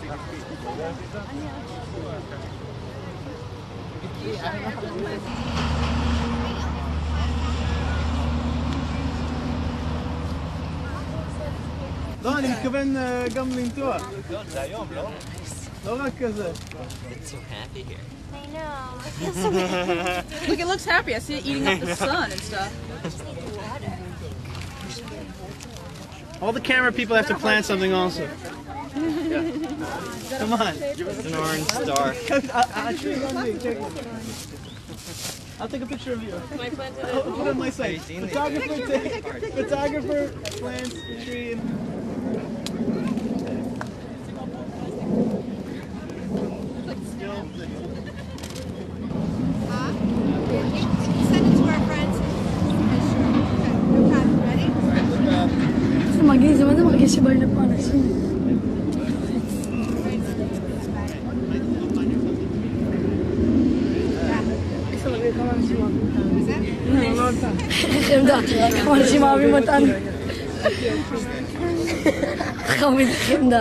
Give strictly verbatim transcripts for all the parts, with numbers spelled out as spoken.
לא, אני מתכוון גם לנטוע. זה היום, לא? לא רק כזה. It's so happy here. I know. Look, it looks happy. I see it eating up the sun and stuff. All the camera people have to plant something also. Come on. It's an orange star. I'll take a picture of you. I'll put it on my site. Photographer, take, photographer plants a tree and... מרגיש, מה זה מרגיש שבאים לפה אנשים? כמה אנשים אוהבים אותנו. חמדה, כמה אנשים אוהבים אותנו. חמודה, חמדה.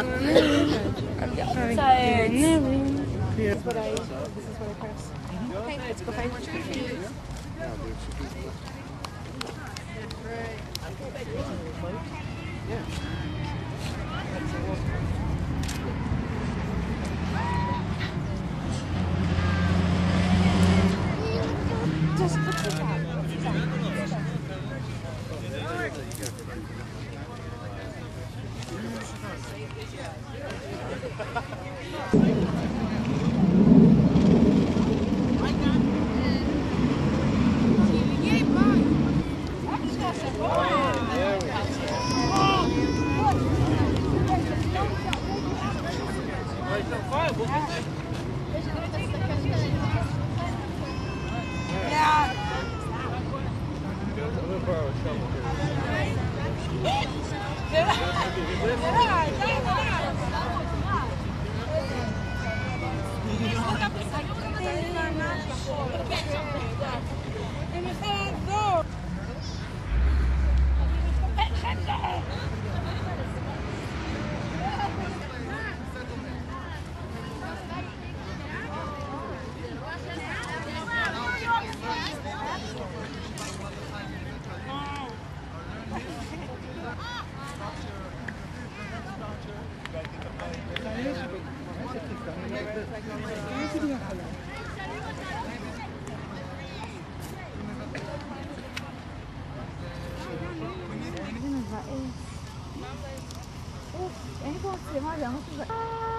אין פה מצלמה, זה ממש מבאס.